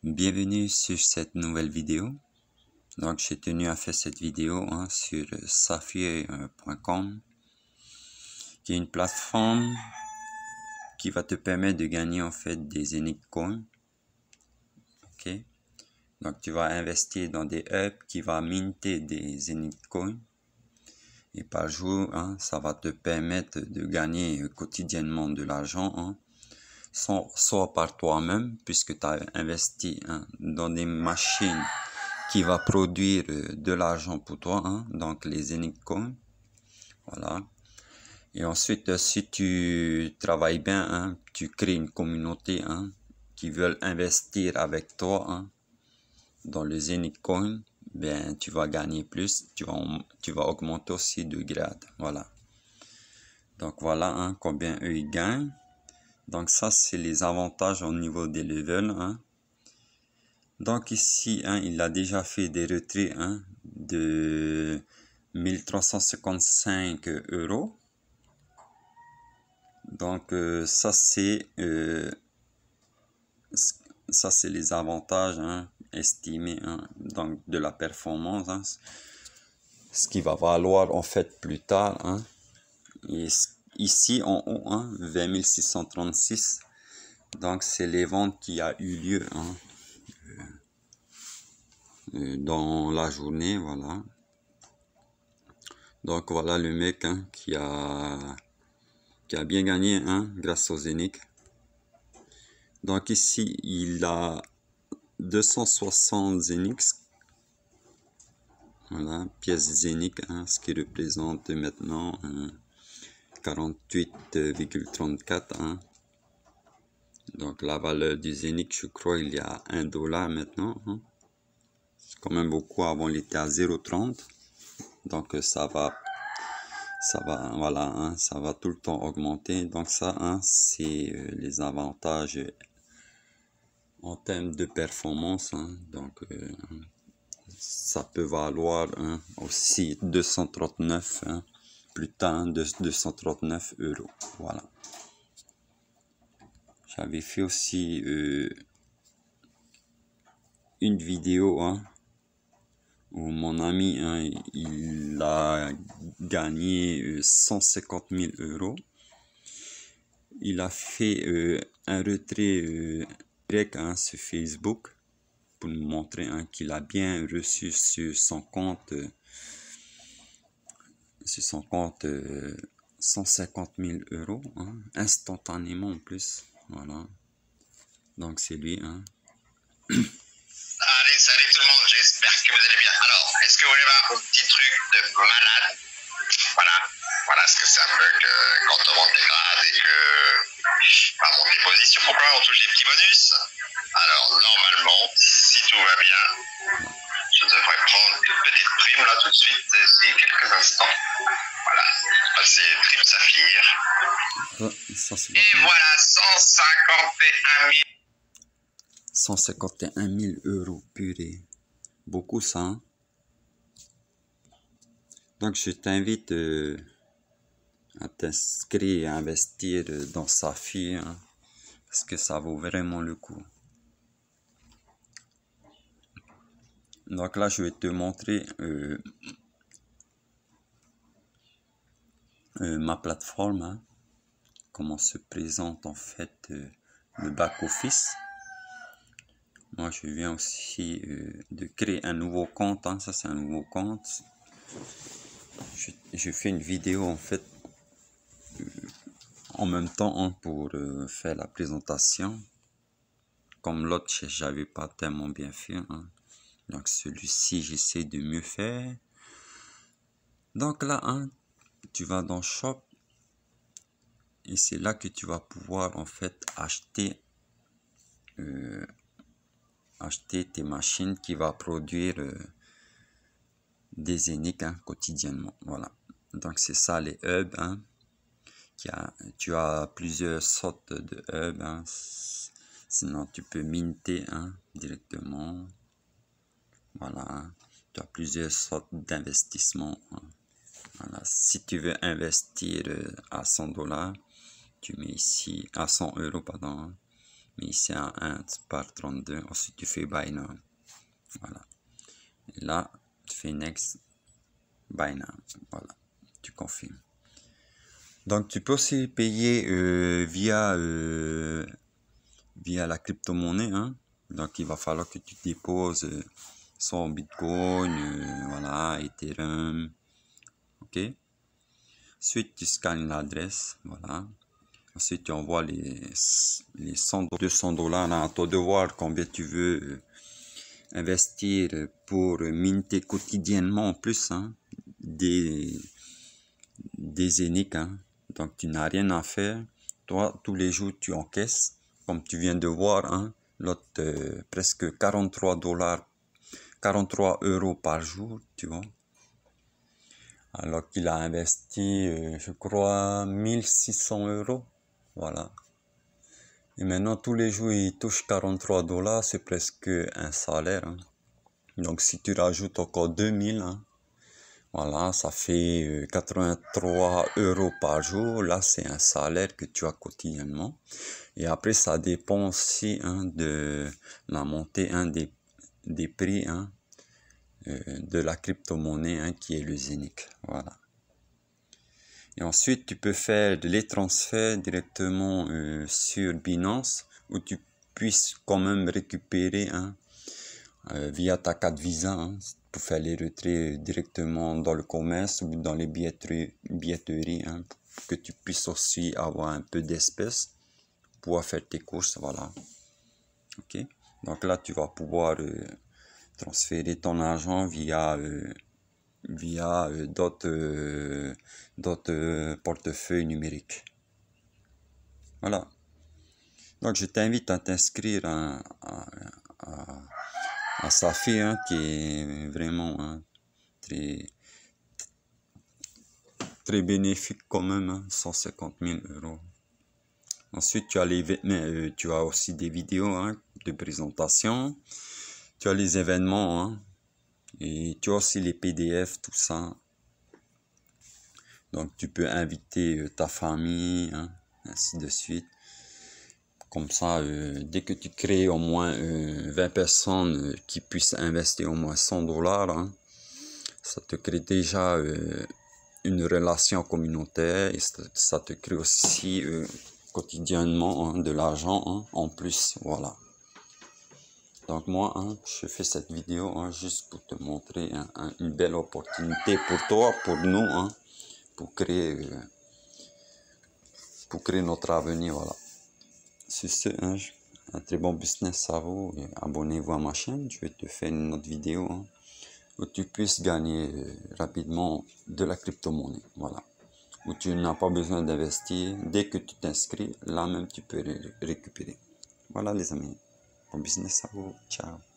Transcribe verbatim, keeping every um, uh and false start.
Bienvenue sur cette nouvelle vidéo. Donc j'ai tenu à faire cette vidéo hein, sur Sapphire point com, qui est une plateforme qui va te permettre de gagner en fait des Enic Coins. Ok, donc tu vas investir dans des hubs qui va minter des Enic Coins et par jour hein, ça va te permettre de gagner quotidiennement de l'argent. Hein, Soit, soit par toi-même, puisque tu as investi hein, dans des machines qui va produire de l'argent pour toi, hein, donc les Enic Coins. Voilà. Et ensuite, si tu travailles bien, hein, tu crées une communauté hein, qui veulent investir avec toi hein, dans les Enic Coins, ben tu vas gagner plus, tu vas, tu vas augmenter aussi de grade. Voilà. Donc voilà hein, combien eux ils gagnent. Donc ça c'est les avantages au niveau des levels. Hein. Donc ici hein, il a déjà fait des retraits hein, de mille trois cent cinquante-cinq euros. Donc euh, ça c'est euh, ça c'est les avantages hein, estimés hein, donc de la performance. Hein, ce qui va valoir en fait plus tard. Hein. Et ici en haut hein, vingt mille six cent trente-six. Donc c'est les ventes qui a eu lieu hein, euh, dans la journée, voilà. Donc voilà le mec hein, qui a qui a bien gagné hein, grâce aux Enic. Donc ici il a deux cent soixante Enic, voilà, pièces Enic, hein, ce qui représente maintenant hein, quarante-huit virgule trente-quatre. Hein. Donc la valeur du Enic, je crois, il y a un dollar maintenant. Hein. C'est quand même beaucoup, avant il était à zéro virgule trente. Donc ça va, ça va, voilà, hein, ça va tout le temps augmenter. Donc ça, hein, c'est euh, les avantages en termes de performance. Hein. Donc euh, ça peut valoir hein, aussi deux cent trente-neuf, hein, plus tard de deux cent trente-neuf euros. Voilà. J'avais fait aussi euh, une vidéo hein, où mon ami hein, il a gagné euh, cent cinquante mille euros. Il a fait euh, un retrait euh, direct hein, sur Facebook pour nous montrer hein, qu'il a bien reçu sur son compte euh, sur son compte euh, cent cinquante mille euros hein, instantanément en plus. Voilà. Donc c'est lui. Hein. Allez, salut tout le monde, j'espère que vous allez bien. Alors, est-ce que vous voulez voir un petit truc de malade? Voilà, voilà ce que ça veut que quand on monte les grades et que bah, monte les positions, pourquoi on touche des petits bonus? Alors, normalement, si tout va bien, je devrais prendre une petite prime là tout de suite, d'ici quelques instants. Voilà, c'est Trip Saphir. Ça, ça, et voilà, cent cinquante et un mille. cent cinquante et un mille euros, purée. Beaucoup ça. Hein? Donc je t'invite euh, à t'inscrire et à investir dans Sapphire. Hein, parce que ça vaut vraiment le coup. Donc là je vais te montrer euh, euh, ma plateforme. Hein, comment se présente en fait euh, le back office. Moi, je viens aussi euh, de créer un nouveau compte. Hein. Ça, c'est un nouveau compte. Je, je fais une vidéo, en fait, euh, en même temps hein, pour euh, faire la présentation. Comme l'autre, j'avais pas tellement bien fait. Hein. Donc, celui-ci, j'essaie de mieux faire. Donc là, hein, tu vas dans Shop. Et c'est là que tu vas pouvoir, en fait, acheter... Euh, acheter tes machines qui va produire euh, des Enic hein, quotidiennement. Voilà. Donc c'est ça les hubs. Hein, qui a, tu as plusieurs sortes de hubs. Hein, sinon tu peux minter hein, directement. Voilà. Hein, tu as plusieurs sortes d'investissements. Hein. Voilà. Si tu veux investir euh, à cent dollars, tu mets ici à cent euros pardon. Hein, Mais ici à un par trente-deux. Ensuite tu fais Buy Now. Voilà. Et là, tu fais Next, Buy Now. Voilà. Tu confirmes. Donc tu peux aussi payer euh, via, euh, via la crypto-monnaie. Hein. Donc il va falloir que tu déposes euh, soit Bitcoin, euh, voilà, Ethereum. Ok. Ensuite tu scannes l'adresse. Voilà. Ensuite tu envoies les, les cent, deux cents dollars. À toi de voir combien tu veux euh, investir pour minter quotidiennement en plus. Hein, des, des Zénith. Hein. Donc tu n'as rien à faire. Toi, tous les jours, tu encaisses. Comme tu viens de voir, hein, l'autre euh, presque quarante-trois dollars, quarante-trois euros par jour, tu vois. Alors qu'il a investi, euh, je crois, mille six cents euros. Voilà. Et maintenant, tous les jours, il touche quarante-trois dollars. C'est presque un salaire. Hein. Donc, si tu rajoutes encore deux mille, hein, voilà, ça fait quatre-vingt-trois euros par jour. Là, c'est un salaire que tu as quotidiennement. Et après, ça dépend aussi hein, de la montée hein, des, des prix hein, euh, de la crypto-monnaie hein, qui est le Zénith. Voilà. Et ensuite, tu peux faire les transferts directement euh, sur Binance où tu puisses quand même récupérer hein, euh, via ta carte Visa. Hein, pour faire les retraits directement dans le commerce ou dans les billetteries, billetteries hein, pour que tu puisses aussi avoir un peu d'espèces pour pouvoir faire tes courses, voilà. Ok, donc là tu vas pouvoir euh, transférer ton argent via euh, via euh, d'autres euh, d'autres euh, portefeuilles numériques. Voilà, donc je t'invite à t'inscrire à, à, à, à Safi hein, qui est vraiment hein, très très bénéfique quand même, hein, cent cinquante mille euros. Ensuite, tu as, les, euh, tu as aussi des vidéos hein, de présentation, tu as les événements, hein, et tu as aussi les P D F, tout ça. Donc, tu peux inviter euh, ta famille, hein, ainsi de suite. Comme ça, euh, dès que tu crées au moins euh, vingt personnes euh, qui puissent investir au moins cent dollars, hein, ça te crée déjà... Euh, une relation communautaire et ça, ça te crée aussi euh, quotidiennement hein, de l'argent hein, en plus, voilà. Donc moi, hein, je fais cette vidéo hein, juste pour te montrer hein, hein, une belle opportunité pour toi, pour nous, hein, pour créer euh, pour créer notre avenir, voilà. C'est ce, hein, un très bon business à vous. Abonnez-vous à ma chaîne, je vais te faire une autre vidéo hein, où tu puisses gagner euh, rapidement de la crypto-monnaie, voilà, où tu n'as pas besoin d'investir, dès que tu t'inscris, là même tu peux ré récupérer. Voilà les amis, bon business à vous, ciao.